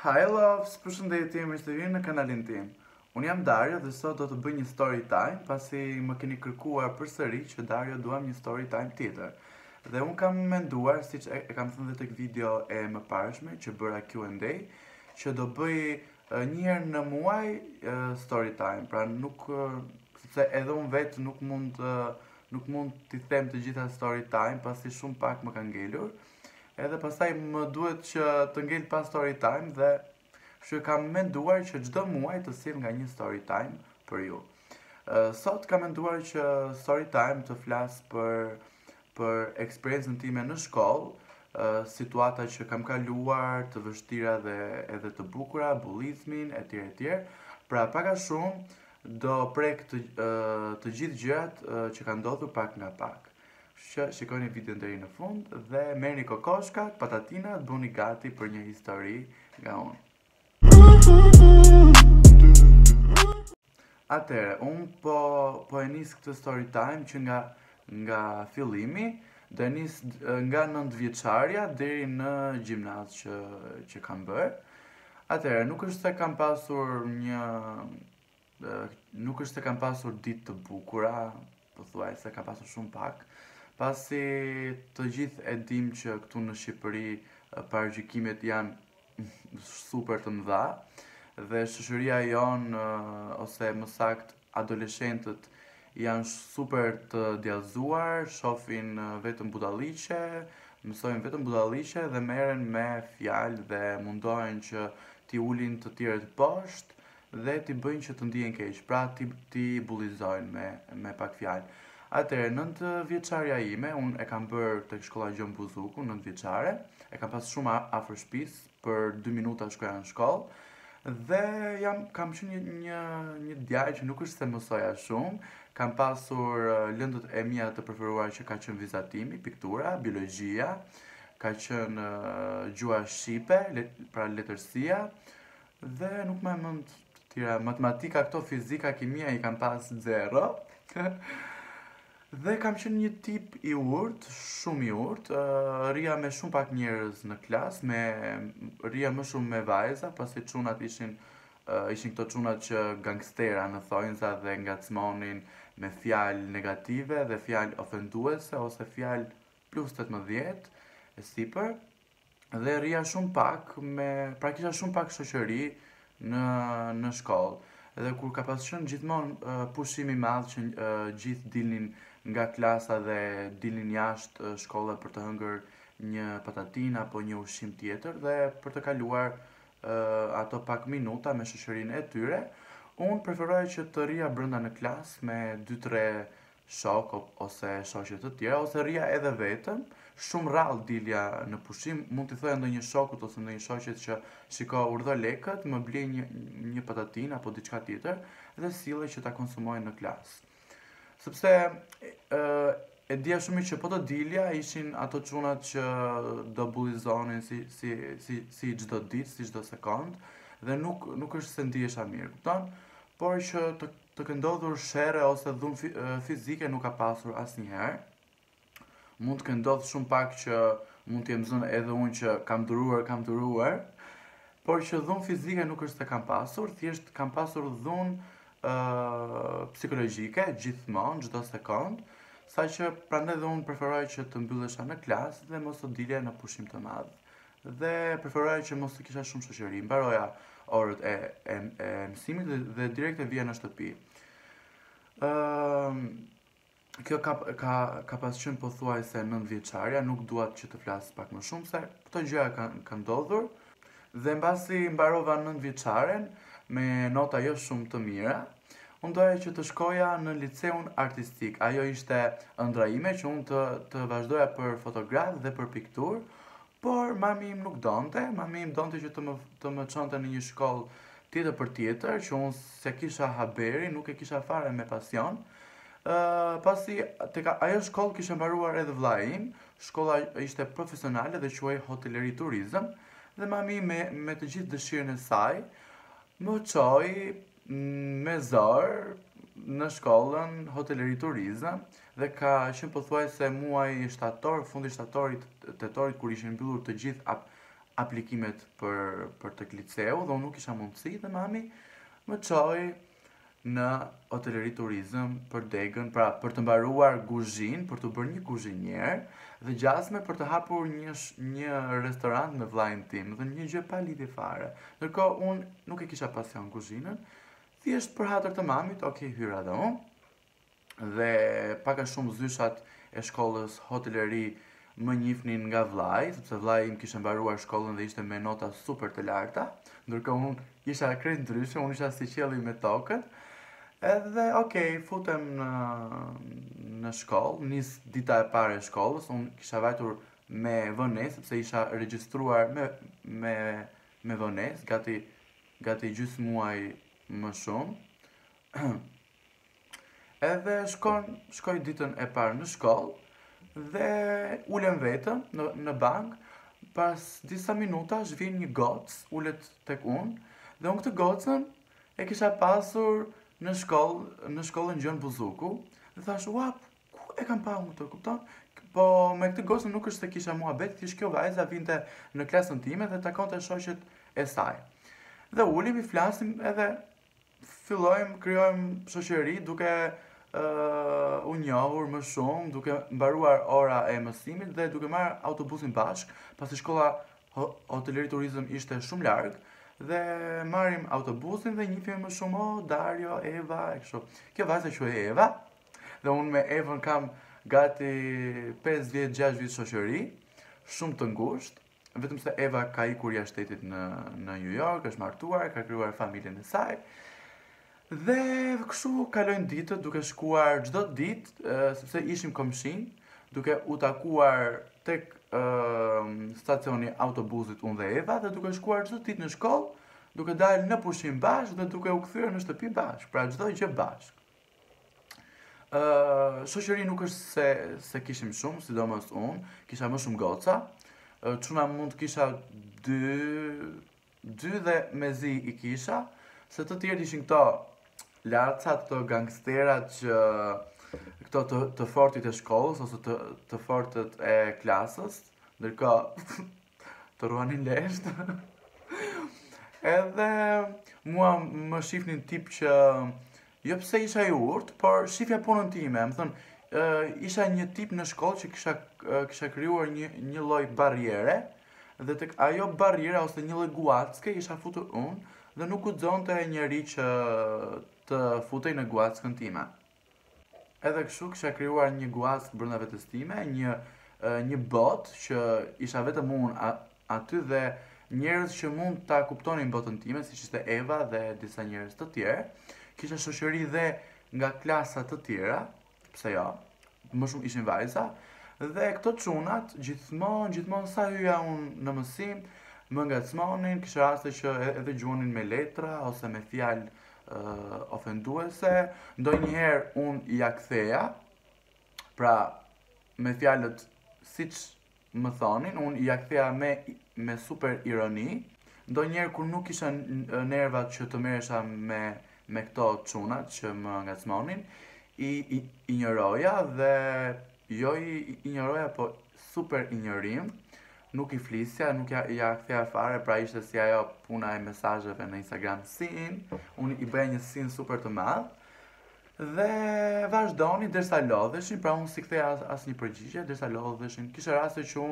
Hi loves, përshëndetje, mirë se vini në kanalin tim. Unë jam Dario dhe sot do të bëj një story time, pasi më keni kërkuar përsëri që Dario duam një story time tjetër. Dhe unë kam menduar, siç e kam thënë dhe tek video e mëparshme që bëra Q&A, që do bëj një herë në muaj story time. Pra nuk sepse edhe unë vetë nuk mund t'i them të gjitha story time, pasi shumë pak më ka ngelur. Edhe pastaj më duhet që të ngel pas story time dhe kështu kam menduar që çdo muaj të sill nga një story time për ju. Sot kam menduar që story time të flas për eksperiencën time në shkollë, situata që kam kaluar, të vështira dhe edhe të bukura, bullizmin etj etj. Pra pak a shumë do prek të gjithë gjërat që kanë ndodhur pak nga pak. Që shikoni videon deri në fund dhe merrni kokoshkat, patatinat, bëni gati për një histori nga unë. Atëherë, unë po e nis këtë story time që nga fillimi, do e nis nga 9 vjeçarja deri në gjimnaz që kam bërë. Atëherë, nuk është se kam pasur nuk është se kam pasur ditë të bukura, pothuajse kam pasur shumë pak. Pasi të gjithë e dim që këtu në Shqipëri paraqykimet janë super të mëdha dhe shoqëria jonë ose më saktë adoleshentët janë super të djallëzuar, shohin vetëm budalliqe, mësojnë vetëm budalliqe dhe merren me fjalë dhe mundohen që t'i ulin të tjerët poshtë dhe t'i bëjnë që të ndihen keq, pra t'i bullizojnë me pak fjalë. Atëherë, 9 vjeçarja ime, unë e kam bërë tek shkolla Gjon Buzuku, 9 vjeçare, e kam pas shumë afër shtëpisë, për 2 minuta shkoja në shkollë, dhe kam qenë një djalë që nuk është se mësoja shumë, kam pasur lëndët e mia të preferuara që ka qenë vizatimi, piktura, biologjia, ka qenë gjuha shqipe, pra letërsia, dhe nuk më mend të tjera, matematika, këto fizika, kimia i kam pas 0. Dhe kam qenë një tip i urtë, shumë i urtë, rria me shumë pak njerëz në klasë, rria më shumë me vajza, pasi çunat ishin këto çunat që gangstera në thonjza dhe ngacmonin me fjalë negative dhe fjalë ofenduese ose fjalë plus 18 e sipër, dhe rria shumë pak pra kisha shumë pak shoqëri në shkollë. Edhe kur ka pas qenë gjithmonë pushimi i madh që gjithë dilnin nga klasa dhe dilnin jashtë shkolle për të hëngër një patatin apo një ushqim tjetër dhe për të kaluar ato pak minuta me shoqërinë e tyre, unë preferoja që të rria brenda në klasë me 2-3 shok ose shoqe të tjera, ose rria edhe vetëm. Shumë rrallë dilja në pushim, mund t'i thoja ndonjë shokut ose ndonjë shoqet që shiko urdhë lekët, më blej një patatin apo diçka tjetër dhe sillej që ta konsumoj në klasë. Sepse e dija shumë që po të dilja ishin ato çunat që do bullizonin si çdo ditë, si çdo sekond, dhe nuk është se ndihesha mirë, kupton? Por që të këndodhur sherre ose dhunë fizike nuk ka pasur asnjëherë. Mund të këndodh shumë pak që mund t'jem zënë edhe unë që kam duruar, por që dhunë fizike nuk është se kam pasur, thjesht kam pasur dhunë psikologjike gjithmonë, çdo sekond, saqë prandaj dhe unë preferoj që të mbyllesha në klasë dhe mos të dilja në pushim të madh. Dhe preferoj që mos të kisha shumë shoqëri, mbaroja orët e mësimit dhe direkt e vija në shtëpi. Kjo ka pas qenë pothuajse 9 vjeçarja, nuk dua që të flas pak më shumë se këto gjëra kanë ndodhur. Dhe mbasi mbarova 9 vjeçaren me nota jo shumë të mira, unë doja që të shkoja në liceun artistik. Ajo ishte ëndra ime që unë të vazhdoja për fotograf dhe për piktur, por mami im nuk donte. Mami im donte që të më çonte në një shkollë tjetër për tjetër, që unë se kisha haberi, nuk e kisha fare me pasion. Pasi tek ajo shkollë kishte mbaruar edhe vllai im, shkolla ishte profesionale dhe quhej hoteleri turizëm, dhe mami me të gjithë dëshirën e saj më çoi me zor në shkollën hoteleri turizëm dhe ka qenë pothuajse muaji shtator, fundi shtatorit, tetorit, kur ishin mbyllur të gjithë aplikimet për tek liceu dhe unë nuk isha mundësi dhe mami më çoi në hoteleri turizëm për degën, pra për të mbaruar guzhin, për të bërë një guzhinier dhe gjasme për të hapur një restorant me vllajën tim, dhe një gjë pa lidhje fare. Ndërkohë unë nuk e kisha pasion guzhinën, thjesht për hatër të mamit, okay, hyra dhe unë, dhe pak a shumë zyshat e shkollës hoteleri më njihnin nga vllai, sepse vllai im kishte mbaruar shkollën dhe ishte me nota super të larta, ndërkohë unë isha krejt ndryshe, unë isha si qielli me tokën. Edhe, okej, futem në shkollë, nis dita e parë e shkollës, unë kisha vajtur me vonesë, sepse isha regjistruar me vonesë, gati gjysmë muaj më shumë. Edhe shkoj ditën e parë në shkollë dhe ulem vetëm në bankë, pas disa minutash vjen një gocë, ulet tek unë, dhe unë këtë gocën e kisha pasur në shkollën Gjon Buzuku, dhe thash, ua, ku e kam pa unë të, kupton? Po me këtë gocën nuk është se kisha muhabet, thjesht kjo vajza vinte në klasën time dhe takonte shoqet e saj. Dhe ulim, i flasim edhe krijojmë shoqëri duke u njohur më shumë, duke mbaruar ora e mësimit dhe duke marrë autobusin bashk, pasi shkolla hoteleri turizëm ishte shumë larg, dhe marrim autobusin dhe njihemi më shumë, Dario, Eva, e kështu. Kjo vajza quhej Eva, dhe unë me Evën kam gati 5 vjet, 6 vjet shoqëri, shumë të ngushtë, vetëm se Eva ka ikur jashtë shtetit në New York, është martuar, ka krijuar familjen e saj. Dhe kështu kalojnë ditët duke shkuar çdo ditë, sepse ishim komshin, duke u takuar tek stacioni autobusit unë dhe Eva, dhe duke shkuar çdo ditë në shkollë, duke dalë në pushim bashkë dhe duke u kthyer në shtëpi bashkë, pra çdo gjë bashkë. Shoqëri nuk është se kishim shumë, sidomos unë, kisha më shumë goca. Çuna mund kisha 2 dhe mezi i kisha, se të tjerë ishin këto larcat, këto gangsterat që këto të fortit e shkollës ose të fortët e klasës, ndërkohë të ruanin lesht. Edhe mua më shifnin tip që jo pse isha i urtë, por shifja punën time, më thënë, isha një tip në shkollë që kisha krijuar një lloj barriere, dhe tek ajo barriera ose një lloj guacke isha futur unë, dhe nuk guxonte njeri që të futej në guackën time. Edhe kështu kisha krijuar një guackë brenda vetes time, një botë që isha vetëm unë aty dhe njerëz që mund ta kuptonin botën time, siç ishte Eva dhe disa njerëz të tjerë. Kisha shoqëri dhe nga klasa të tjera, pse jo, më shumë ishin vajza, dhe këto çunat gjithmonë sa hyja unë në mësim, më ngacmonin, kisha raste që edhe gjuonin me letra ose me fjalë ofenduese, ndonjëherë unë ja ktheja, pra me fjalët siç më thonin, unë ja ktheja me super ironi, ndonjëherë kur nuk kisha nervat që të merresha me këto çunat që më ngacmonin, i injoroja dhe jo i injoroja, po super injorim, nuk i flisja, nuk ja ktheja fare, pra ishte si ajo puna e mesazheve në Instagram sin, unë i bëja një sin super të madh, dhe vazhdoni derisa lodheshin, pra unë si ktheja asnjë përgjigje, derisa lodheshin. Kisha raste që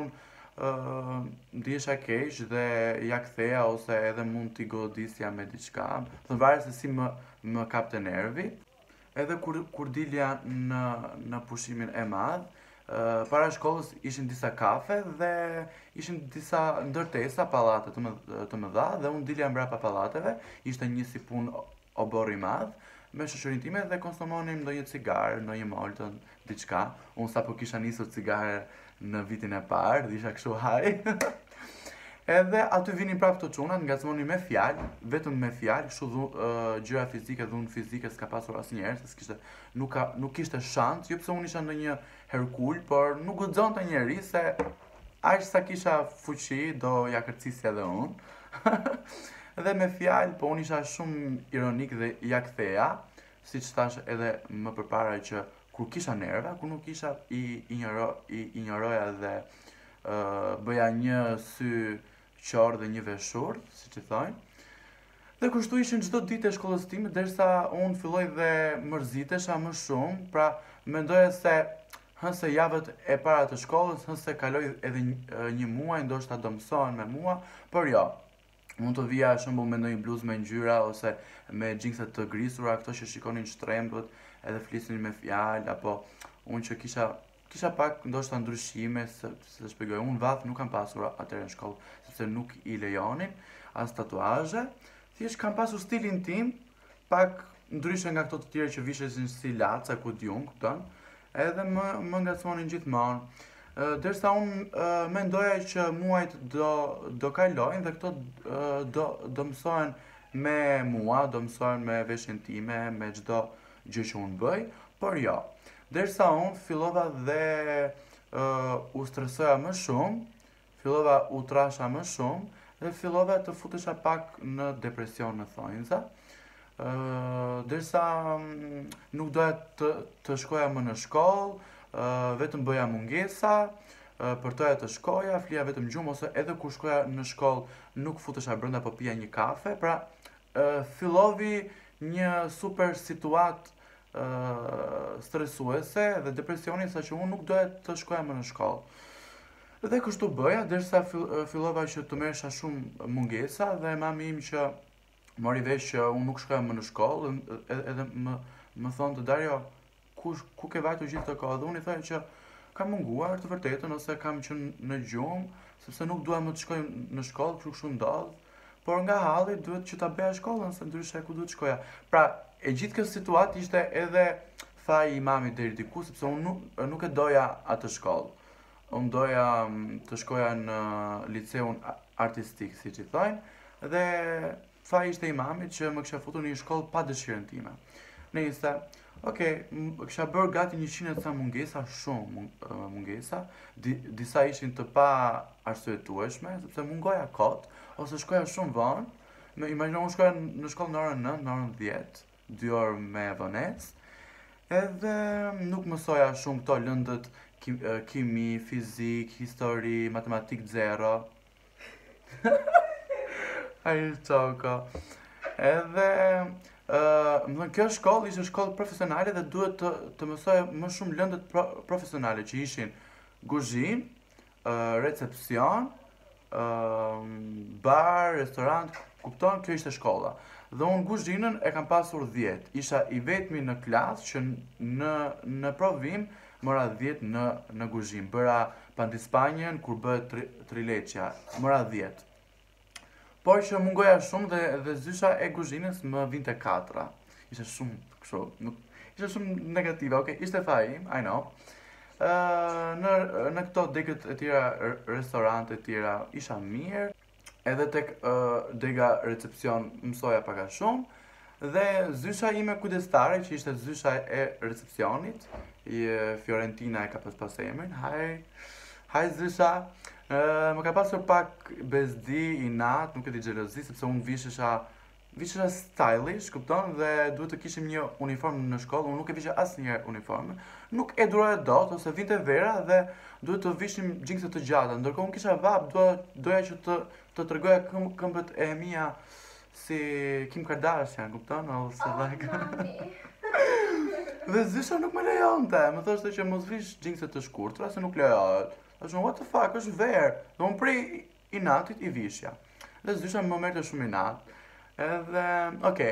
unë ndihesha keq dhe ja ktheja, ose edhe mund t'i godisja me diçka, do varet se si më kapte nervi. Edhe kur dilja në pushimin e madh, para shkollës ishin disa kafe dhe ishin disa ndërtesa, pallate të mëdha, dhe unë dilja mbrapa pallateve, ishte një si punë obor i madh, me shoqërinë time dhe konsumonim ndonjë cigare, ndonjë molton, diçka. Unë sapo kisha nisur cigare në vitin e parë, dhe isha kështu haj. Edhe aty vinin prapë të çunat, ngacmonin me fjalë, vetëm me fjalë, kështu gjëra fizike, dhunë fizike s'ka pasur asnjëherë, se nuk kishte shans, jo pse unë isha ndonjë herkul, por nuk guxonte njeri se aq sa kisha fuqi do ja kërcisja edhe unë. Dhe me fjalë, po unë isha shumë ironik dhe ja ktheja, siç thash edhe më përpara që kur kisha nerva, kur nuk kisha i injoroja dhe bëja një sy qor dhe një veshur, siç i thojnë. Dhe kështu ishin çdo ditë e shkollës time, derisa unë filloj dhe mërzitesha më shumë, pra mendoja se hënse javët e para të shkollës, hënse kaloj edhe një muaj, ndoshta do mësohen me mua, por jo. Mund të vija shembull me ndonjë bluzë me ngjyra ose me xhinse të grisura, ato që shikonin shtrembët, edhe flisnin me fjalë, apo unë që kisha pak ndoshta ndryshime, se shpjegoj, unë vath nuk kam pasur atëherë në shkollë, sepse nuk i lejonin as tatuazhe. Thjesht kam pasur stilin tim, pak ndryshe nga këto të tjerë që vishesin si laca, ku diun, kupton? Edhe më ngacmonin gjithmonë. Derisa unë mendoja që muajt do kalojnë dhe këto do mësohen me mua, do mësohen me veshjen time, me çdo gjë që unë bëj, por jo. Derisa unë fillova dhe u stresoja më shumë, fillova u trasha më shumë dhe fillova të futesha pak në depresion në thonjza. Derisa nuk doja të shkoja më në shkollë, vetëm bëja mungesa, përtoja të shkoja, flija vetëm gjumë, ose edhe kur shkoja në shkollë nuk futesha brenda, po pija një kafe, pra fillovi një super situatë stresuese dhe depresioni, sa që unë nuk doja të shkoja më në shkollë. Dhe kështu bëja, derisa fillova që të merresha shumë mungesa dhe mami im që mori vesh që unë nuk shkoja më në shkollë, edhe më thonë të Dario, ku ke vajtur gjithë të kohë? Dhe unë i thoya që kam munguar të vërtetën, ose kam qenë në gjumë, sepse nuk dua më të shkoj në shkollë, kështu ndodh. Por nga halli duhet që ta bëja shkollën, se ndryshe ku duhet të shkoja. Pra, e gjithë kjo situatë ishte edhe faji i mamit deri diku, sepse unë nuk e doja atë shkollë. Unë doja të shkoja në liceun artistik, siç i thojnë, dhe faji ishte i mamit që më kisha futur në një shkollë pa dëshirën time. Nëse, kisha bërë gati 100 ca mungesa, shumë mungesa, disa ishin të pa arsyetueshme, sepse mungoja kot, ose shkoja shumë vonë. Imagjino, unë shkoja në shkollë në orën 9, në orën 10, 2 orë me vonesë, edhe nuk mësoja shumë këto lëndët kimi, fizik, histori, matematik 0. Ai çoko. Edhe më thënë, kjo shkollë ishte shkollë profesionale dhe duhet të mësoja më shumë lëndët profesionale, që ishin kuzhinë, recepcion, bar, restorant, kupton, kjo ishte shkolla. Dhe unë kuzhinën e kam pasur 10. Isha i vetmi në klasë që në provim mora 10 në kuzhinë. Bëra pandispanjen kur bëhet trileçja, mora 10. Por që mungoja shumë dhe zysha e kuzhinës më vinte 4. Ishte shumë kështu, ishte shumë negative, ishte faji im, I know. Në këto degët e tjera, restorante e tjera, isha mirë, edhe tek dega recepcion mësoja pak a shumë, dhe zysha ime kujdestare, që ishte zysha e recepcionit, Fiorentina e ka pas emrin, haj zysha, më ka pasur pak bezdi, inat, nuk e di, xhelozi, sepse unë vishesha stylish, kupton, dhe duhet të kishim një uniform në shkollë, unë nuk e visha asnjëherë uniforme, nuk e duroja dot, ose vinte vera dhe duhet të vishim xhinse të gjata, ndërkohë unë kisha vap, doja që të tregoja këmbët e mia si Kim Kardashian, kupton, ose like. Dhe zysha nuk më lejonte, më thoshte që mos vish xhinse të shkurtra, se nuk lejohet. Thashun, what the fuck, është verë. Dhe unë prej inatit i vishja. Dhe zysha më merrte shumë inat. Edhe,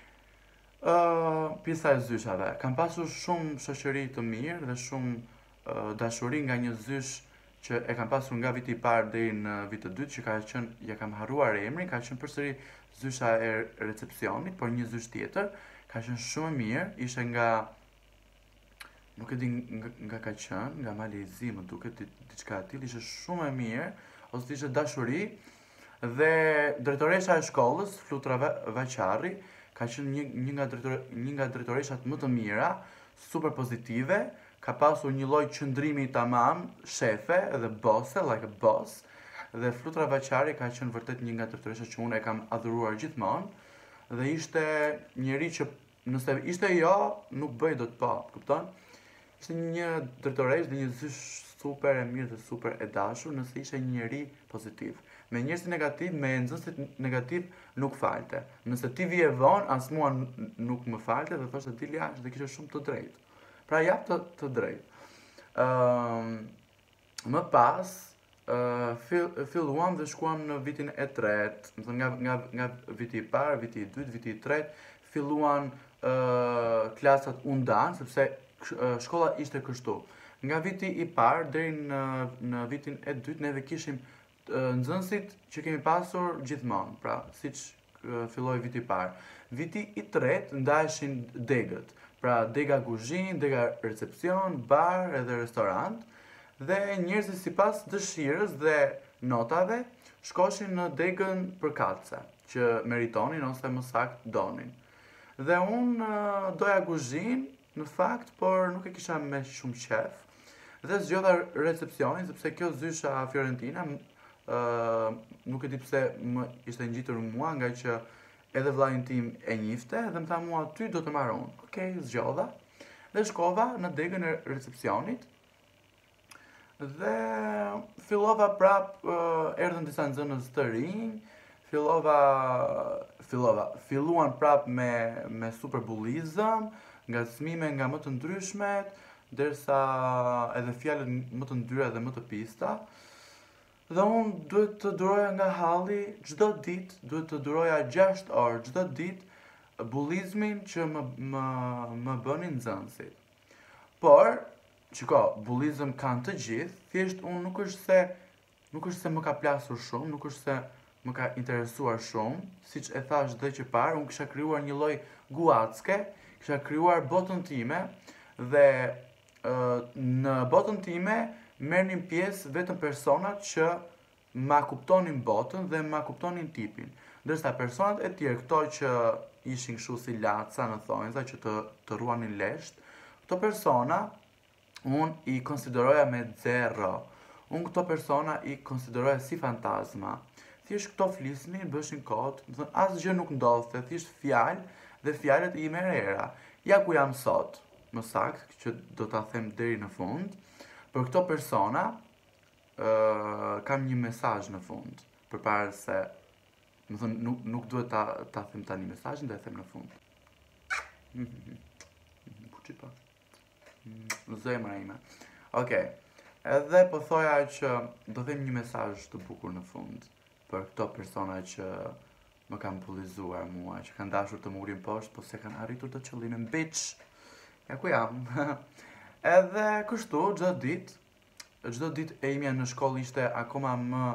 pjesa e zyshave. Kam pasur shumë shoqëri të mirë dhe shumë dashuri nga një zysh që e kam pasur nga viti i parë deri në vit të dytë, që ka qenë, ja kam harruar emrin, ka qenë përsëri zysha e recepcionit, por një zysh tjetër, ka qenë shumë mirë, ishte nga, nuk e di nga ka qenë, nga Malezi, më duket diçka e tillë, ishte shumë e mirë, ose ishte dashuri, dhe drejtoresha e shkollës, Flutra Vaçarri, ka qenë një nga drejtoreshat më të mira, super pozitive, ka pasur një lloj qëndrimi tamam, shefe dhe bosse, like a boss, dhe Flutra Vaçarri ka qenë vërtet një nga drejtoreshat që unë e kam adhuruar gjithmonë, dhe ishte njeri që nëse ishte jo, nuk bëj dot po, kupton? Ishte një drejtoresh dhe një zysh super e mirë dhe super e dashur, nëse ishte një njeri pozitiv. me njerëzit negativ, me nxënësit negativ nuk falte. Nëse ti vije vonë, as mua nuk më falte dhe thoshte dili jashtë dhe kishe shumë të drejtë. Pra jap të drejtë. Më pas, filluam dhe shkuam në vitin e tretë, më thënë nga viti i parë, viti i dytë, viti i tretë, filluan klasat u ndanë, sepse shkolla ishte kështu. Nga viti i parë deri në vitin e dytë neve kishim nxënësit që kemi pasur gjithmonë, pra siç filloi viti i parë. Viti i tretë ndaheshin degët, pra dega kuzhinë, dega recepcion, bar edhe restorant, dhe njerëzit sipas dëshirës dhe notave shkoshin në degën përkatëse, që meritonin ose më saktë donin. Dhe unë doja kuzhinë, në fakt, por nuk e kisha me shumë qef. Dhe zgjodha recepcionin, sepse kjo zysha Fiorentina, nuk e di pse më ishte ngjitur mua, nga që edhe vllajin tim e njifte dhe më tha mua ty do të marr unë. Okej, zgjodha dhe shkova në degën e recepcionit dhe fillova prap, erdhën disa nxënës të rinj, filluan prap me superbullizëm, ngacmime nga më të ndryshmet, derisa edhe fjalët më të ndyra dhe më të pista. Dhe unë duhet të duroja nga halli çdo ditë, duhet të duroja 6 orë çdo ditë bullizmin që më bënin nxënësit. Por, shiko, bullizëm kanë të gjithë, thjesht unë nuk është se më ka plasur shumë, nuk është se më ka interesuar shumë, siç e thash dhe që parë, unë kisha krijuar një lloj guacke, kisha krijuar botën time dhe në botën time merrnin pjesë vetëm personat që ma kuptonin botën dhe ma kuptonin tipin. Ndërsa personat e tjerë, këto që ishin kështu si laca në thonjza, që të ruanin lesht, këto persona unë i konsideroja me zero. Unë këto persona i konsideroja si fantazma. Thjesht këto flisnin, bëshin kot, asgjë nuk ndodhte, thjesht fjalë dhe fjalët i merrera. Ja ku jam sot, më saktë, që do ta them deri në fund. Për këto persona kam një mesazh në fund, përpara se, më thënë, nuk duhet ta them tani mesazhin, dhe e them në fund. Puçipa. Zemra ime. Okej. Edhe po thoja që do them një mesazh të bukur në fund për këto persona që më kanë bullizuar mua, që kanë dashur të më urin poshtë, po se kanë arritur të qëllimin, bitch. Ja ku jam. Edhe kështu, çdo ditë e imja në shkollë ishte akoma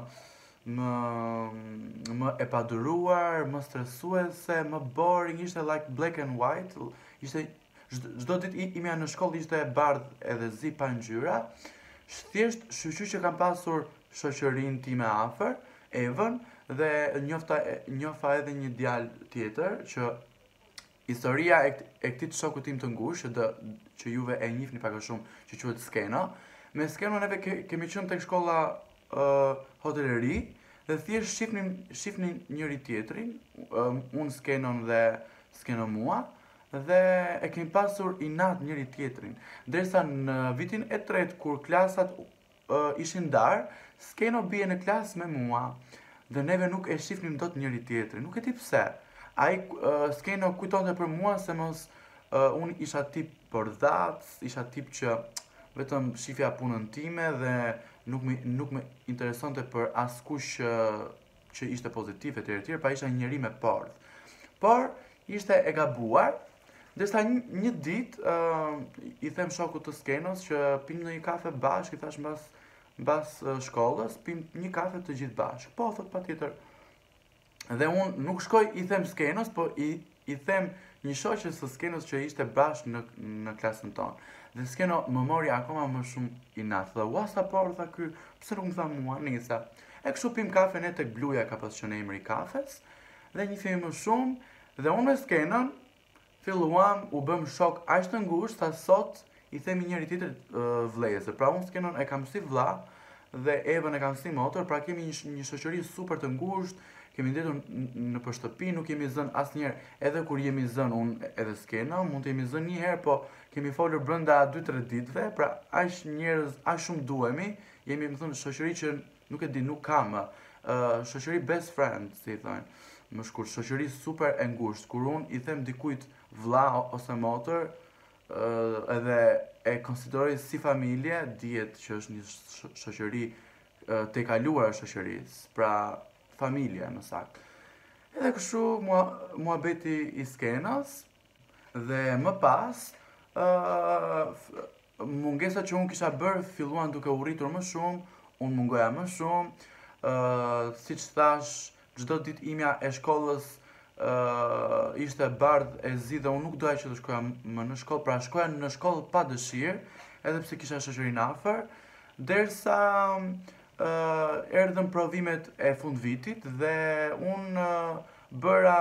më e paduruar, më stresuese, më boring, ishte like black and white, ishte çdo ditë imja në shkollë ishte bardh edhe zi pa ngjyra. Thjesht shqyqy që kam pasur shoqërinë time afër, Evën, dhe njofa edhe një djalë tjetër që historia e këtij shoku tim të ngushtë, që juve e njihni pak a shumë, që quhet Skeno. Me Skeno neve kemi qenë tek shkolla hoteleri dhe thjesht shifnin njëri tjetrin, unë Skenon dhe Skeno mua, dhe e kemi pasur inat njëri tjetrin. Derisa në vitin e tretë kur klasat ishin ndarë, Skeno bie në klasë me mua dhe neve nuk e shifnim dot njëri tjetrin. Nuk e di pse. Ai Skeno kujtonte për mua se mos unë isha tip bordhac, isha tip që vetëm shifja punën time dhe nuk më interesonte për askush që ishte pozitiv etj, pa isha njëri me pordh. Por ishte e gabuar, ndërsa një ditë i them shokut të Skenos që pim në një kafe bashkë, i thash mbas shkollës, pim një kafe të gjithë bashkë. Po, thot patjetër. Dhe unë nuk shkoj i them Skenos, po i them një shoqes së Skenos që ishte bashkë në klasën tonë. Dhe Skeno më mori akoma më shumë inat. Dhe uasa por, tha ky, pse nuk më tha mua, nisa. E kështu pim kafe ne tek Bluja, ka pas qenë emri i kafes, dhe një themi më shumë, dhe unë me Skenon filluam u bëm shok aq të ngushtë sa sot i themi njëri tjetrit vëllezër. Pra unë Skenon e kam si vëlla dhe Evën e kam si motor, pra kemi një shoqëri super të ngushtë, kemi ndetur në për shtëpi, nuk jemi zënë asnjëherë, edhe kur jemi zënë unë edhe Skeno, mund të jemi zënë një herë, po kemi folur brenda 2-3 ditëve, pra aq njerëz, aq shumë duhemi, jemi më thënë shoqëri që nuk e di, nuk kam shoqëri best friend, si i thonë. Më shkurt, shoqëri super e ngushtë, kur unë i them dikujt vlla ose motër, edhe e konsideroj si familje, dihet që është një shoqëri të kaluar e shoqërisë, pra familje më saktë. Edhe kështu muhabeti i skenës dhe më pas mungesa që unë kisha bërë filluan duke u rritur më shumë, unë mungoja më shumë, si që thash, çdo ditë imja e shkollës ishte bardh e zi dhe unë nuk doja që të shkoja më në shkollë, pra shkoja në shkollë pa dëshirë, edhe pse kisha shoqërinë afër, derisa erdhën provimet e fundvitit dhe unë bëra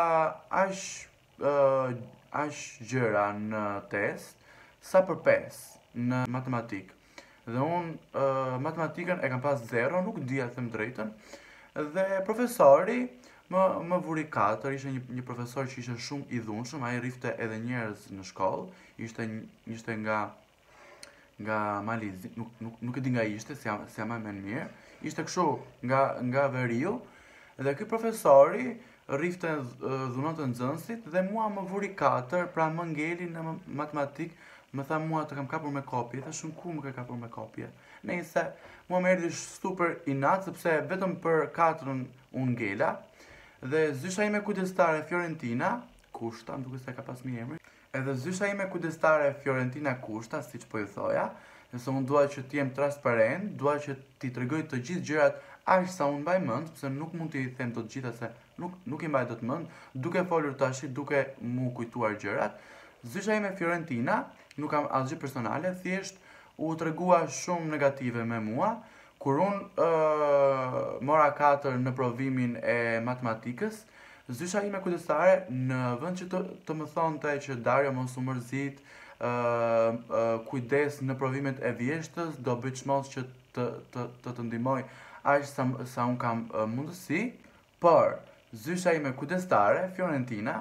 aq gjëra në test sa për 5 në matematikë. Dhe unë matematikën e kam pas 0, nuk dija të them drejtën, dhe profesori më vuri 4, ishte një profesor që ishte shumë i dhunshëm, ai rrifte edhe njerëz në shkollë, ishte nga Malizi, nuk e di nga ishte, si jam më mirë, ishte kështu nga Veriu, dhe ky profesori rrifte dhunonte nxënësit dhe mua më vuri 4, pra më ngeli në matematikë, më tha mua të kam kapur me kopje, tha shumë ku më ke kapur me kopje. Nëse mua më erdhi super inat sepse vetëm për 4-ën unë ngela, dhe zysha ime kujdestare Fiorentina Kushta, më duket se ka pas mirë emrin. Edhe zysha ime kujdestare Fiorentina Kushta, siç po i thoja, nëse unë dua që të jem transparent, dua që t'i tregoj të gjithë gjërat aq sa unë mbaj mend, sepse nuk mund t'i them të gjitha se nuk i mbaj dot mend, duke folur tash, duke mu kujtuar gjërat. Zysha ime Fiorentina, nuk kam asgjë personale, thjesht u tregua shumë negative me mua, kur unë mora 4 në provimin e matematikës, zysha ime kujdestare në vend që të më thonte që Dario mos u mërzit, kujdes në provimet e vjeshtës, do bëj çmos që të ndihmoj aq sa unë kam mundësi, por zysha ime kujdestare Fiorentina,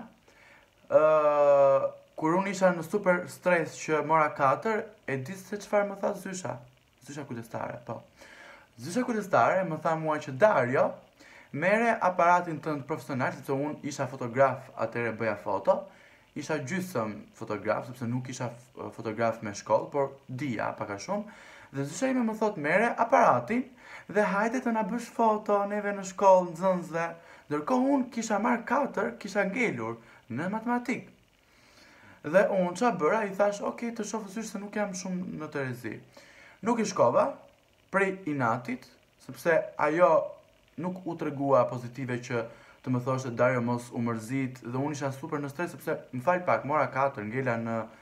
kur unë isha në super stres që mora 4, e di se çfarë më tha zysha kujdestare, po. Zysha kujdestare më tha mua që Dario, mere aparatin tënd profesional, sepse unë isha fotograf, atëherë bëja foto, isha gjysëm fotograf, sepse nuk isha fotograf me shkollë, por dija pak a shumë, dhe zysha ime më thot mere aparatin dhe hajde të na bësh foto neve në shkollë, nxënësve, ndërkohë unë kisha marrë 4, kisha ngelur në matematikë. Dhe unë qa bëra, i thash, ok, të shofë sysh se nuk jam shumë në të rezi. Nuk i shkova, prej inatit, sepse ajo nuk u tregua pozitive që të më thoshte Dario mos u mërzit, dhe unë isha super në stres, sepse më fal pak, mora 4, ngela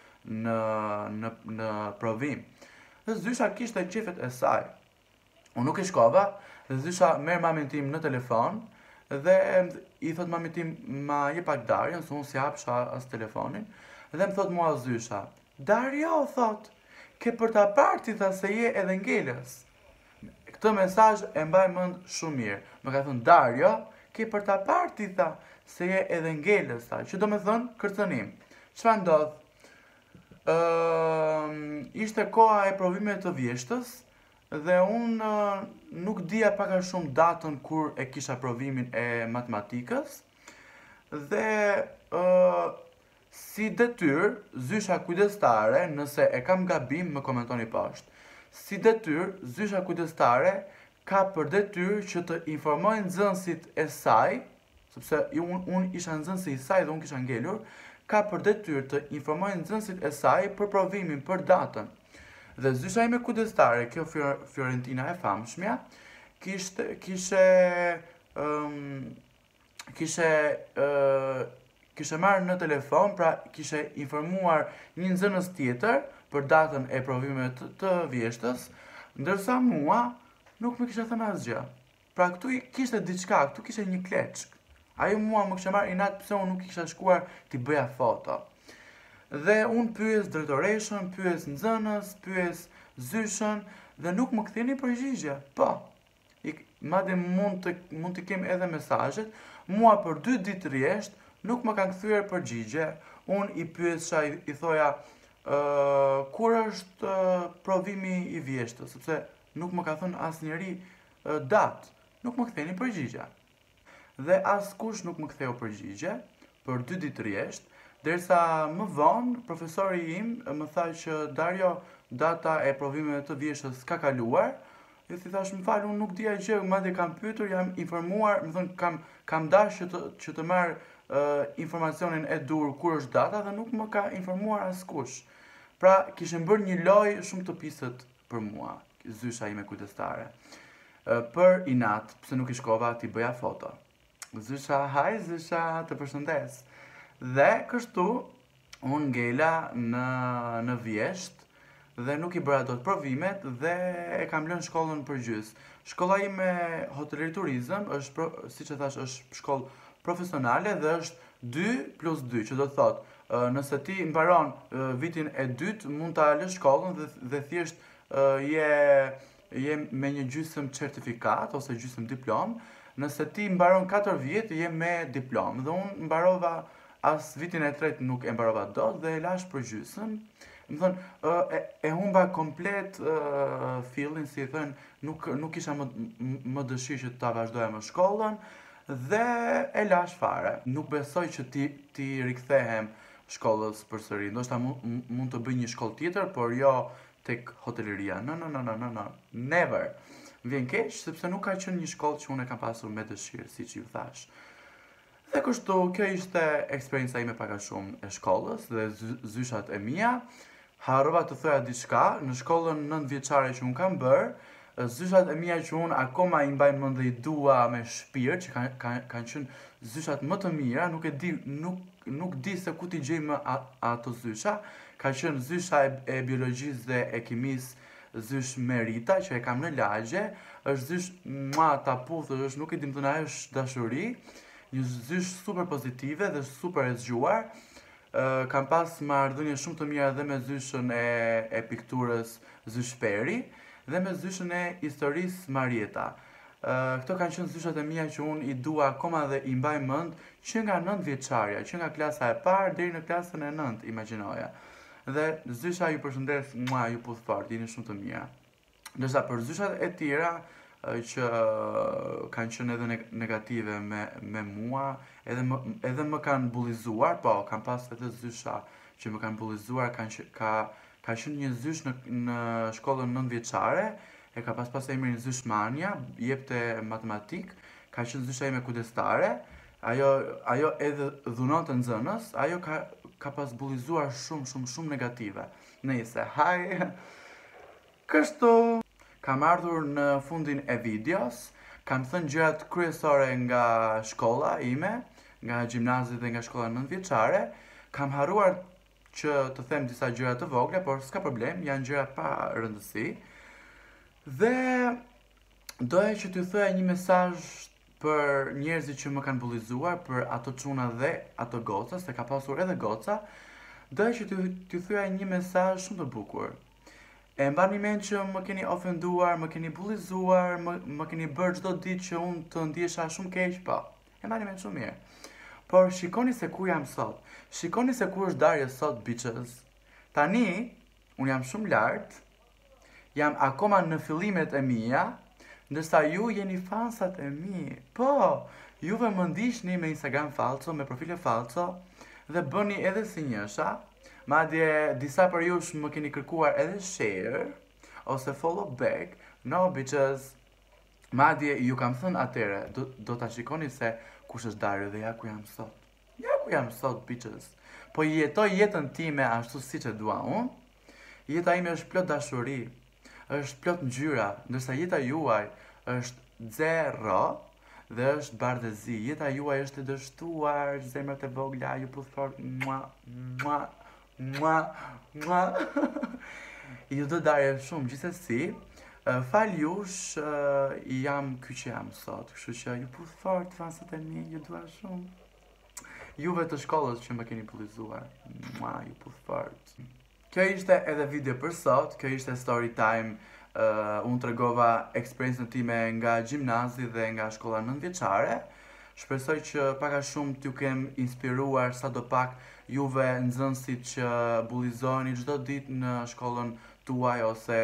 në provim. Dhe zysha kishte qefet e saj. Unë nuk i shkova, dhe zysha merr mamin tim në telefon, dhe i thot mamin tim ma je pak Dario, nëse unë si hapsha as telefonin, dhe më thot mua zysha, Dario, thot, ke për ta parti tha se je edhe ngelës. Këtë mesazh e mbaj mend shumë mirë. Më ka thënë Dario, ke për ta parti tha se je edhe ngelës, tha, që do me thënë kërcënim. Çfarë ndodh? Ishte koha e provimeve të vjeshtës dhe unë nuk dija pak a shumë datën kur e kisha provimin e matematikës dhe si detyr, zysha kujdestare, nëse e kam gabim, më komentoni poshtë. Si detyr, zysha kujdestare ka për detyr që të informoj nxënësit e saj, sepse unë isha nxënësi i saj dhe unë kisha ngelur, ka për detyr të informoj nxënësit e saj për provimin, për datën. Dhe zysha ime kujdestare, kjo Fiorentina e famshmja, kishe marrë në telefon, pra kishe informuar një nxënës tjetër për datën e provimeve të vjeshtës, ndërsa mua nuk më kishe thënë asgjë. Pra këtu kishte diçka, këtu kishte një kleçk. Ajo mua më kishe marrë inat pse unë nuk kisha shkuar t'i bëja foto. Dhe unë pyes drejtoreshën, pyes nxënës, pyes zyshën dhe nuk më ktheni përgjigje. Po. Madje mund të kem edhe mesazhet, mua për 2 ditë rresht nuk më kanë kthyer përgjigje. Unë i pyesha, i thoja kur është provimi i vjeshtës, sepse nuk më ka thënë asnjëri datë. nuk më ktheni përgjigje. Dhe askush nuk më ktheu përgjigje për 2 ditë rresht, derisa më vonë profesori im më tha që Dario, data e provimeve të vjeshtë ka kaluar. Dhe si thash, më fal, unë nuk dija gjë, madje kam pyetur, jam informuar, më thënë kam dashur që të marr informacionin e dur kur është data dhe nuk më ka informuar askush. Pra kishin bërë një lojë shumë të pisët për mua, zysha ime kujdestare. Për inat, pse nuk I shkova t'i bëja foto. Zysha, haj Zysha, të përshëndes. Dhe kështu unë ngela në vjesht dhe nuk I bëra dot provimet dhe e kam lënë shkollën për gjys. Shkolla ime hotelleri turizëm është, siç e thash, është shkollë profesionale dhe është 2+2, që do të thotë, nëse ti mbaron vitin e dytë, mund ta lësh shkollën dhe thjesht je me një gjysmë certifikat ose gjysmë diplom. Nëse ti mbaron 4 vjet, je me diplom. Dhe unë mbarova as vitin e tretë nuk e mbarova dot dhe e lash për gjysmë. Më thënë, e humba komplet fillin, si e thënë, nuk kisha më dëshirë që ta vazhdoja më shkollën dhe e lash fare. Nuk besoj që ti rikthehem shkollës përsëri. Ndoshta mund të bëj një shkollë tjetër, por jo tek hoteleria. No, never. Vjen keq sepse nuk ka qenë një shkollë që unë e kam pasur me dëshirë, siç ju thash. Dhe kështu, kjo ishte eksperienca ime pak a shumë e shkollës dhe zyshat e mia. Harrova të thoja diçka, në shkollën 9 vjeçare që unë kam bërë, zyshat e mia që unë akoma I mbaj mend dhe I dua me shpirt, që kanë qenë zyshat më të mira, nuk di se ku t'i gjej më ato zysha. Ka qenë zysha e biologjisë dhe e kimisë, zysh Merita, që e kam në lagje, është zysh taputhë, është nuk e dim të na është dashuri, një zysh super pozitive dhe super e zgjuar. Kam pas marrëdhënie shumë të mira dhe me zyshën e pikturës zysh Peri dhe me zyshën e historisë Marieta. Këto kanë qenë zyshat e mia që unë I dua akoma dhe I mbaj mend që nga 9 vjeçarja, që nga klasa e parë deri në klasën e 9, imagjinoja. Dhe zysha ju përshëndes, ju puth fort, jeni shumë të mira. Ndërsa për zyshat e tjera që kanë qenë edhe negative me mua, edhe më kanë bullizuar, po, kam pas edhe zysha që më kanë bullizuar, ka qenë një zysh në shkollën 9 vjeçare, e ka pas emrin zysh Mania, jepte matematik, ka qenë zysha ime kujdestare, ajo edhe dhunonte nxënës, ajo ka pas bullizuar shumë negative. Nëse, haj, kështu. Kam ardhur në fundin e videos, kam thënë gjërat kryesore nga shkolla ime, nga gjimnazi dhe nga shkolla 9 vjeçare, kam harruar që të them disa gjëra të vogla, por s'ka problem, janë gjëra pa rëndësi. Dhe doja që t'ju thoja një mesazh për njerëzit që më kanë bullizuar, për ato çuna dhe ato goca, se ka pasur edhe goca, doja që t'ju thoja një mesazh shumë të bukur. E mbani mend që më keni ofenduar, më keni bullizuar, më keni bërë çdo ditë që unë të ndjesha shumë keq, po. E mbani mend shumë mirë. Por shikoni se ku jam sot. Shikoni se ku është Darja sot, bitches. Tani, unë jam shumë lart, jam akoma në fillimet e mia, ndërsa ju jeni fansat e mi. Po, juve më ndiqni me Instagram falso, me profile falso, dhe bëni edhe si njësha. Madje disa për jush më keni kërkuar edhe share ose follow back. No, bitches. Madje ju kam thënë atere, do ta shikoni se kush është Dario dhe ja ku jam sot. Ja ku jam sot, bitches. Po jetoj jetën time ashtu siç e dua unë. Jeta ime është plot dashuri, është plot ngjyra, ndërsa jeta juaj është zero dhe është bardhëzi. Jeta juaj është e dështuar, zemrat e vogla, ju puth fort. Ju do Darja shumë, gjithsesi. Fal jush, jam ky që jam sot, kështu që ju puth fort, fansat e mi, ju dua shumë. Juve të shkollës që më keni bullizuar, ju puth fort. Kjo ishte edhe video për sot, kjo ishte story time. Unë tregova eksperiencën time nga gjimnazi dhe nga shkolla 9 vjeçare. Shpresoj që pak a shumë t'ju kem inspiruar sadopak juve nxënësit që bullizoni çdo ditë në shkollën tuaj ose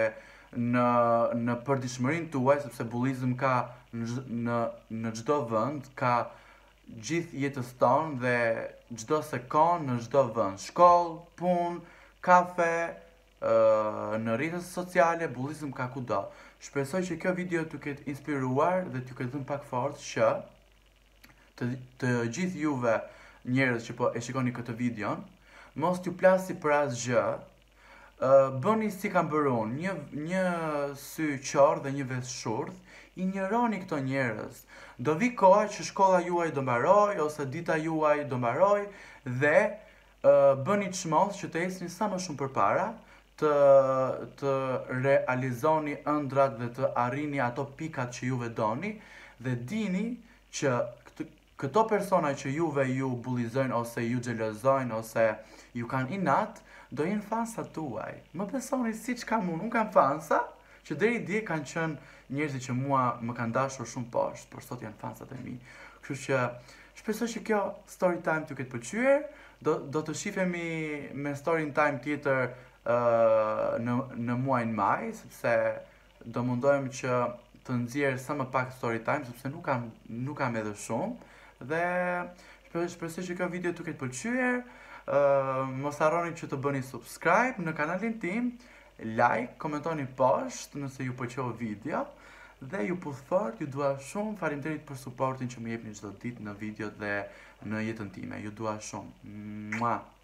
në përditshmërinë tuaj, sepse bullizëm ka në çdo vend, ka gjithë jetës tonë dhe çdo sekond në çdo vend. Shkollë, punë, kafe, në rrjetet sociale, bullizëm ka kudo. Shpresoj që kjo video t'ju ketë inspiruar dhe t'ju ketë dhënë pak forcë që të gjithë juve njerëz që po e shikoni këtë videon, mos t'ju plasi për asgjë. Bëni si kam bërë unë, një sy qorë dhe një ves shurdh, injoroni këto njerëz. Do vi koha që shkolla juaj do mbaroj ose dita juaj do mbaroj dhe bëni çmos që të ecni sa më shumë përpara, të realizoni ëndrat dhe të arrini ato pikat që juve doni dhe dini që këto persona që juve ju bullizojnë ose ju xhelozojnë ose ju kanë inat, do jenë fansat tuaj. Më besoni siç kam unë kam fansa që deri dje kanë qenë njerëzit që mua më kanë dashur shumë poshtë, por sot janë fansat e mi. Kështu që shpresoj që kjo story time t'ju ketë pëlqyer. Do të shifemi me story time tjetër në muajin maj, sepse do mundohem që të nxjerr sa më pak story time, sepse nuk kam edhe shumë. Dhe shpresoj që kjo video t'ju ketë pëlqyer. Mos harroni që të bëni subscribe në kanalin tim, like, komentoni poshtë nëse ju pëlqeu video dhe ju puth fort, ju dua shumë, faleminderit për suportin që më jepni çdo ditë në video dhe në jetën time. Ju dua shumë. Mua.